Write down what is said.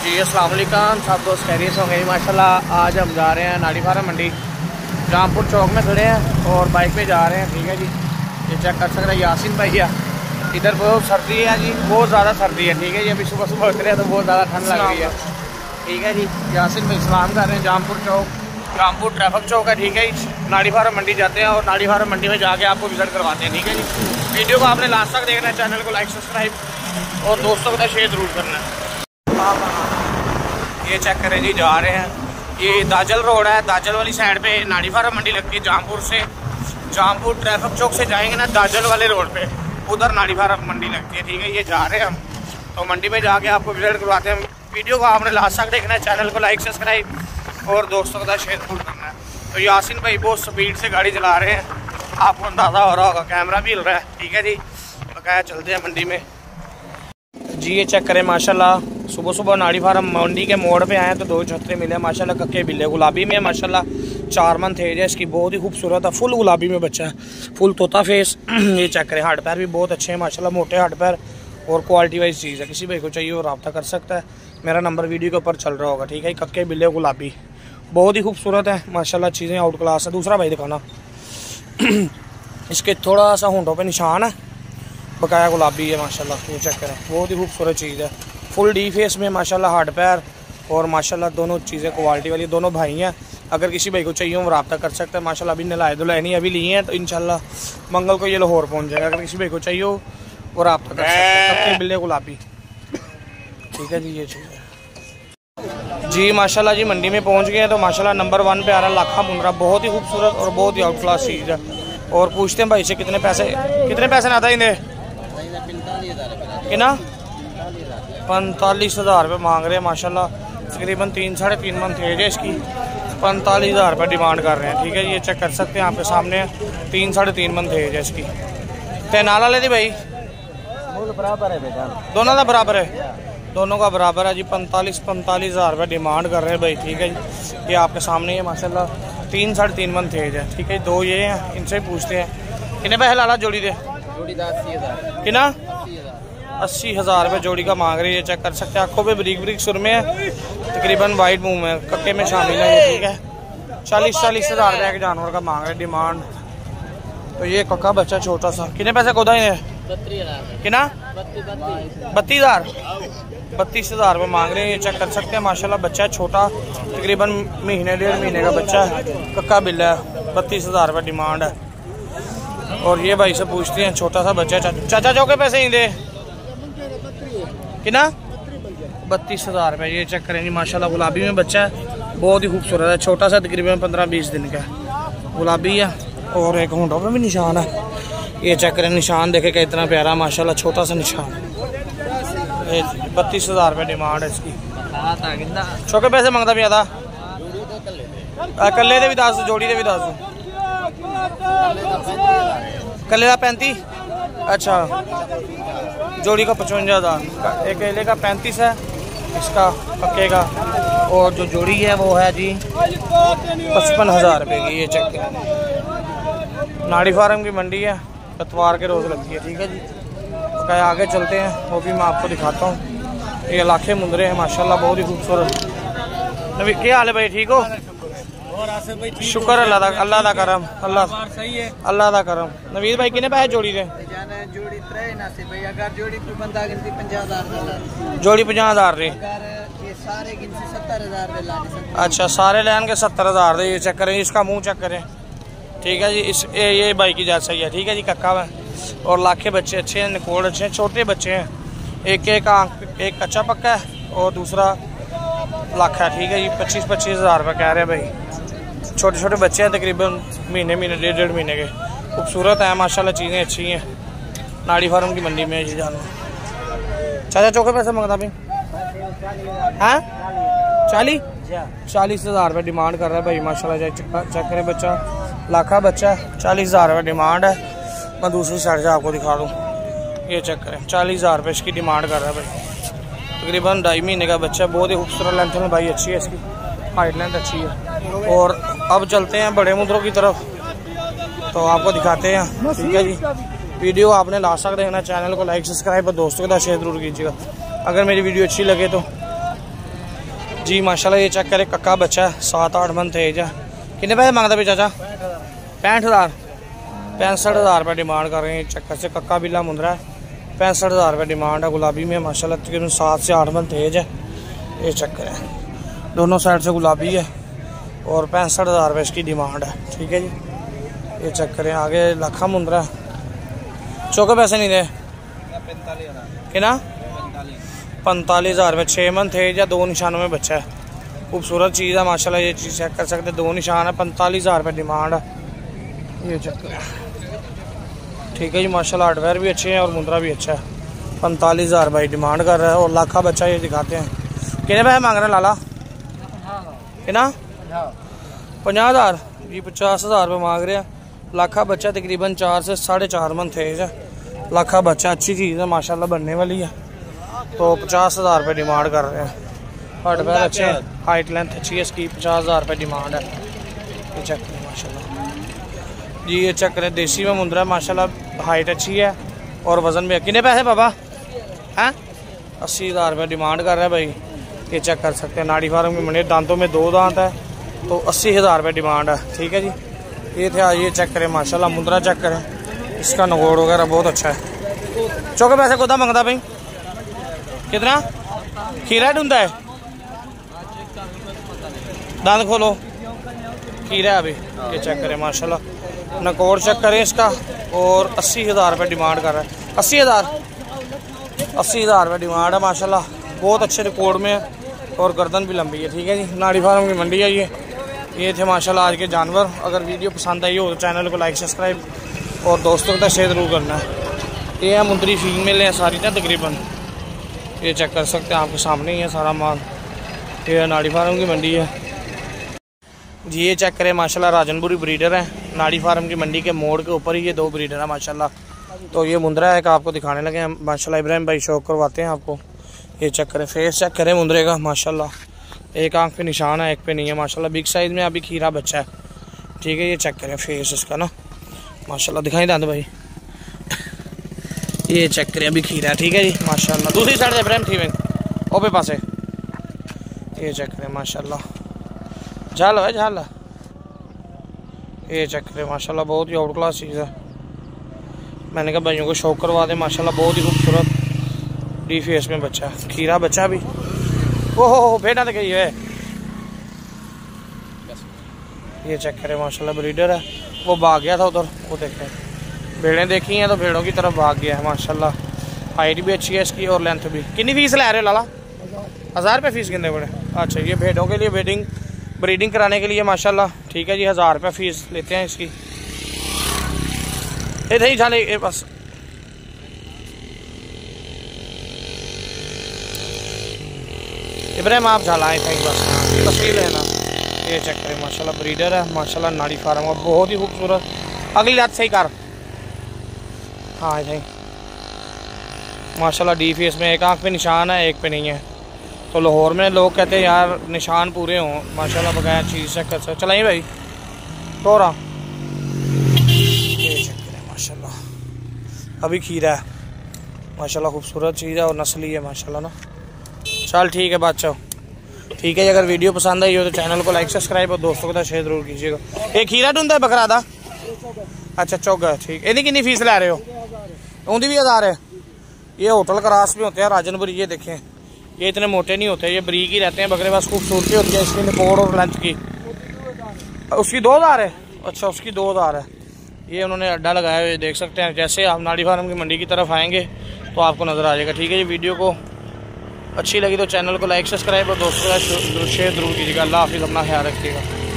जी अस्सलाम वालेकुम, सब दोस्त खैरियत होंगे माशाल्लाह। आज हम जा रहे हैं नाड़ी फार्म मंडी, जामपुर चौक में खड़े हैं और बाइक पे जा रहे हैं। ठीक है जी, ये चेक कर सकते हैं यासिन भैया। इधर बहुत सर्दी है जी, बहुत ज़्यादा सर्दी है। ठीक है जी, अभी सुबह सुबह उतरे हैं तो बहुत ज़्यादा ठंड लग रही है। ठीक है जी, यासिन भाई सलाम कर रहे हैं। जामपुर चौक, जामपुर ट्रैफिक चौक है। ठीक है जी, नाड़ी फार्म मंडी जाते हैं और नाड़ी फार्म मंडी में जाके आपको विजिट करवाते हैं। ठीक है जी, वीडियो को आपने लास्ट तक देखना है, चैनल को लाइक सब्सक्राइब और दोस्तों को शेयर ज़रूर करना है। ये चेक करें जी, जा रहे हैं। ये दाजल रोड है, दाजल वाली साइड पे नाड़ी फार्म मंडी लगती है। जामपुर से, जामपुर ट्रैफिक चौक से जाएंगे ना दाजल वाले रोड पे, उधर नाड़ी फार्म मंडी लगती है। ठीक है, ये जा रहे हैं हम तो मंडी में जाके आपको विजिट करवाते हैं। वीडियो को आपने लास्ट तक देखना है, चैनल को लाइक सब्सक्राइब और दोस्तों के साथ शेयर जरूर करना है। तो यासिन भाई बहुत स्पीड से गाड़ी चला रहे हैं, आपको अंदाज़ा हो रहा होगा, कैमरा भी हिल रहा है। ठीक है जी, बकाया चलते हैं मंडी में जी। ये चेक करें माशाल्लाह, सुबह सुबह नाड़ी फार्म मंडी के मोड़ पे आए तो दो छतरे मिले माशाल्लाह, कक्के बिल्ले गुलाबी में माशाल्लाह। 4 मंथ एज है इसकी, बहुत ही खूबसूरत है, फुल गुलाबी में बच्चा है, फुल तोता फेस। ये चेक करें, हाथ पैर भी बहुत अच्छे हैं माशाल्लाह, मोटे हाथ पैर और क्वालिटी वाइज चीज़ है। किसी भाई को चाहिए वो रब्ता कर सकता है, मेरा नंबर वीडियो के ऊपर चल रहा होगा। ठीक है, कक्के बिल्ले गुलाबी बहुत ही खूबसूरत है माशाल्लाह, चीज़ें आउट क्लास है। दूसरा भाई दिखाना, इसके थोड़ा सा होंठों पर निशान है, बकाया गुलाबी है माशाल्लाह। ये चेक करें, बहुत ही खूबसूरत चीज़ है, फुल डी फेस में माशाल्लाह, हार्ड पैर और माशाल्लाह दोनों चीज़ें क्वालिटी वाली। दोनों भाई हैं, अगर किसी भाई को चाहिए वो रब्ता कर सकता है माशाल्लाह। अभी नलाए धुलाए नहीं अभी लिए हैं, तो इंशाल्लाह मंगल को ये लाहौर पहुंच जाएगा। अगर किसी भाई को चाहिए वो रब्ता कर सकता है। कत्ते बिल्ले गुलाबी, ठीक है जी। ये चीज़ है जी माशाल्लाह जी, मंडी में पहुँच गए हैं तो माशाल्लाह नंबर 1 पे आ रहा है लाखा मुंद्रा, बहुत ही खूबसूरत और बहुत ही आउट क्लास चीज़ है। और पूछते हैं भाई से कितने पैसे ना आता इन्हें किना 45,000 रुपये मांग रहे हैं माशाल्लाह। तकरीबन 3 साढ़े 3 मंथ एज है इसकी, 45,000 रुपये डिमांड कर रहे हैं। ठीक है, ये चेक कर सकते हैं आपके सामने, 3 साढ़े 3 मंथ एज है इसकी। तैनाला ले दी भाई, बराबर है बेटा, दोनों का बराबर है, दोनों का बराबर है जी। 45,000 रुपये डिमांड कर रहे हैं भाई। ठीक है जी, ये आपके सामने है माशाल्लाह, 3 साढ़े 3 मंथ एज है। ठीक है, 2 ये हैं, इनसे पूछते हैं कितने पैसे लाला जोड़ी दे। जोड़ी 80,000 किना 80,000 रुपये जोड़ी का मांग रही है। चेक कर सकते हैं, आंखों पे बरीक बरीक सुरमे है, तकरीबन वाइट मुंह में, कक्के में शामिल है ये। ठीक है, 40,000 रुपये के जानवर का मांग रहे डिमांड। तो ये कक्का बच्चा छोटा सा, कितने पैसे कोदा है किना 32,000 रुपये मांग रहे हैं। ये चेक कर सकते हैं माशाल्लाह, बच्चा छोटा, तकरीबन महीने 1.5 महीने का बच्चा है, कक्का बिल्ला है, 32,000 रुपये डिमांड है। और ये भाई से पूछते हैं, छोटा सा बच्चा है, चाचा चौके पैसे ही दे किना 32,000 रुपये। ये चेक करेंगे माशाल्लाह, गुलाबी में बच्चा है, बहुत ही खूबसूरत है, छोटा सा, तकरीबन 15-20 दिन का गुलाबी है। और एक होंठों पे भी निशान है, ये चेक करें, निशान देखे कितना प्यारा माशाल्लाह, छोटा सा निशान। 32,000 रुपये डिमांड है इसकी। चौके पैसे मंगता भी आता, कल्ले दे भी 10, जोड़ी दे भी 10, कल्ले का 35, अच्छा जोड़ी का 55,000, एक केले का 35 है, इसका पक्के का, और जो जोड़ी है वो है जी 55,000 रुपये की। ये चेक करें, नाड़ी फार्म की मंडी है, इतवार के रोज़ लगती है। ठीक है जी, तो आगे चलते हैं, वो भी मैं आपको दिखाता हूँ। ये लाखे मुंदरे हैं माशाल्लाह, बहुत ही खूबसूरत। नवी क्या हाल है भाई, ठीक हो? शुक्र अल्लाह दा करम, अल्लाह दा करम। नवीद भाई कितने पैसे जोड़ी दे? जोड़ी 50,000 रे, अच्छा सारे लैन के 70,000 दे। ये चेक करें, इसका मुंह चेक करें। ठीक है जी, ये भाई की जात सही है। ठीक है जी, कक्का है और लाखे बच्चे अच्छे हैं, निकोड़ अच्छे हैं, छोटे बच्चे हैं, एक कच्चा पक्का है और दूसरा लाखा है। ठीक है जी, 25,000 रुपये कह रहे हैं भाई। छोटे छोटे बच्चे हैं, तकरीबन महीने 1.5 महीने के, खूबसूरत है माशाल्लाह, चीज़ें अच्छी हैं। नाड़ी फार्म की मंडी में जी जाना। चाचा चौके पैसे मंगता भी हैं, 40,000 रुपये डिमांड कर रहा है भाई माशाल्लाह। चेक करें, बच्चा लाखा बच्चा, 40,000 रुपये डिमांड है। मैं दूसरी साइड से आपको दिखा दूँ, ये चेक करें, 40,000 रुपये इसकी डिमांड कर रहा है भाई। तकरीबन 2.5 महीने का बच्चा, बहुत ही खूबसूरत लेंथ में भाई, अच्छी है इसकी, हाइट लेंथ अच्छी है। और अब चलते हैं बड़े मुंदरों की तरफ, तो आपको दिखाते हैं। ठीक है जी, वीडियो आपने लास्ट तक देखना, चैनल को लाइक सब्सक्राइब और दोस्तों के साथ शेयर जरूर कीजिएगा। अगर मेरी वीडियो अच्छी लगे तो जी माशाल्लाह। ये चेक करे कक्का बच्चा है, 7-8 मंथ एज है। कितने पैसे मांगता भाई चाचा? 65,000 65,000 रुपये डिमांड कर रहे हैं। चक्कर से कक्का बिल्ला मुंदरा है, 65,000 रुपये डिमांड है। गुलाबी में माशाल्लाह तकरीबन 7 से 8 मंथ एज है। ये चक्कर है, दोनों साइड से गुलाबी है और 65,000 रुपये इसकी डिमांड है। ठीक है जी, ये चक्कर है। आगे लाखा मुंदरा है, चौके पैसे नहीं दे कि ना 45,000 रुपये, 6 मंथ एज है, 2 निशानों में बच्चा है। खूबसूरत चीज़ है माशाल्लाह। ये चीज़ चेक कर सकते हैं, 2 निशान है, 45,000 रुपये डिमांड है। ये चक्कर है। ठीक है जी माशाल्लाह। हार्डवेयर भी अच्छे हैं और मुंदरा भी अच्छा है। 45,000 भाई डिमांड कर रहा है। और लाखा बच्चा ये दिखाते हैं। कितने पैसे मांग रहे हैं लाला? कितना? 50,000 जी, 50,000 रुपये मांग रहे हैं। लाखा बच्चा तकरीबन 4 से 4.5 मंथ एज है। लाखा बच्चा अच्छी चीज़ है माशाल्लाह, बनने वाली है। तो 50,000 रुपये डिमांड कर रहे हैं। हार्डवेयर अच्छे, हाइट लेंथ अच्छी है इसकी, 50,000 रुपये डिमांड है। ये चेक करें माशाल्लाह जी। ये चेक करें, देसी में मुंदरा माशाल्लाह, हाइट अच्छी है और वज़न भी है। कितने पैसे बाबा हैं? 80,000 रुपये डिमांड कर रहा है भाई। ये चेक कर सकते हैं, नाड़ी फार्म की मंडी। दांतों में 2 दांत है, तो 80,000 रुपये डिमांड है। ठीक है जी, ये थे। ये चेक करें माशाल्लाह, मुंदरा चेक करें, इसका नगोड़ वगैरह बहुत अच्छा है। चौके पैसे कोदा मंगता भाई? कितना? खीरा ढूंढता है, दांत खोलो, खीरा है अभी। ये चेक करें माशाल्लाह, नकोर चेक करें इसका। और 80,000 रुपये डिमांड कर रहा है। 80,000 रुपये डिमांड है माशाल्लाह। बहुत अच्छे रिकॉर्ड में है और गर्दन भी लंबी है। ठीक है जी, नाड़ी फार्म की मंडी है ये। ये थे माशाल्लाह आज के जानवर। अगर वीडियो पसंद आई हो तो चैनल को लाइक सब्सक्राइब और दोस्तों तक शेयर जरूर करना है। ये है मुंदरी फीमेल है सारी ना तकरीबन। ये चेक कर सकते हैं, आपके सामने ही है सारा माल। ये नाड़ी फार्म की मंडी है जी। ये चेक करें माशाल्लाह, राजनपुरी ब्रीडर है। नाड़ी फार्म की मंडी के मोड़ के ऊपर ही ये 2 ब्रीडर है माशाल्लाह। तो ये मुंदरा है कि आपको दिखाने लगे हैं माशाल्लाह। इब्राहिम भाई शौक करवाते हैं आपको। ये चेक करें, फेस चेक करें मुंदरे का माशाल्लाह। एक आंख पे निशान है, एक पे नहीं है माशाल्लाह। बिग साइज़ में अभी खीरा बच्चा है। ठीक है, ये चेक करें फेस इसका ना माशाल्लाह। दिखाई दांत भाई, ये चेक करें अभी खीरा है। ठीक है जी माशाल्लाह। दूसरी साइड इब्राहिम थी ओपे पासे। ये चेक करें माशाल्लाह, झाल है झाल। ये चेक करें माशाल्लाह, बहुत ही आउट क्लास चीज़ है। मैंने कहा भाइयों को शौक करवा दे माशाल्लाह। बहुत ही खूबसूरत डी फेस में बच्चा है, खीरा बच्चा भी। ओहो बेटा तो गई है। ये चेक करें माशाल्लाह, ब्रीडर है। वो भाग गया था उधर, वो देखें भेड़ें देखी हैं तो भेड़ों की तरफ भाग गया है माशाल्लाह। हाइट भी अच्छी है इसकी और लेंथ भी। कितनी फीस ले रहे हो लाला? 1000 रुपये फीस कितने बड़े? अच्छा, ये भेड़ों के लिए ब्रीडिंग कराने के लिए माशाल्लाह। ठीक है जी, 1000 रुपये फीस लेते हैं इसकी। ये झाले बस। इब्राहिम आप झालाएँ थे बस, तस्वीर है ना। ये चेक करें माशाल्लाह, ब्रीडर है माशाल्लाह। नाड़ी फार्म है, बहुत ही खूबसूरत। अगली रात सही कर। हाँ आई माशाल्लाह, डी फेस में एक आंख पे निशान है, एक पे नहीं है। तो लाहौर में लोग कहते हैं यार निशान पूरे हों माशाल्लाह, बगैर चीज़ चेक कर सकते। चलाइए भाई तोरा। ये चेक करें माशाल्लाह, अभी खीरा है माशाल्लाह। खूबसूरत चीज़ है और नस्ली है माशाल्लाह ना। चल ठीक है बादशाह। ठीक है, अगर वीडियो पसंद आई हो तो चैनल को लाइक सब्सक्राइब और दोस्तों के साथ शेयर जरूर कीजिएगा। एक खीरा ढूंढता है बकरा दा? अच्छा चौगा। ठीक, इनकी कितनी फीस ले रहे हो? उनकी भी 1000 है। ये होटल क्रॉस में होते हैं राजनपुरी। ये देखें, ये इतने मोटे नहीं होते, ये बरीक ही रहते हैं बकरे। बस खूबसूरती होती है इसकी निपोड़ और लेंथ की। उसकी 2000 है। अच्छा, उसकी 2000 है। ये उन्होंने अड्डा लगाया हुआ है, देख सकते हैं। जैसे आप नाड़ी फार्म की मंडी की तरफ आएंगे तो आपको नज़र आ जाएगा। ठीक है जी, वीडियो को अच्छी लगी तो चैनल को लाइक सब्सक्राइब और दोस्तों का शेयर जरूर कीजिएगा। अल्लाह हाफिज़, अपना ख्याल रखिएगा।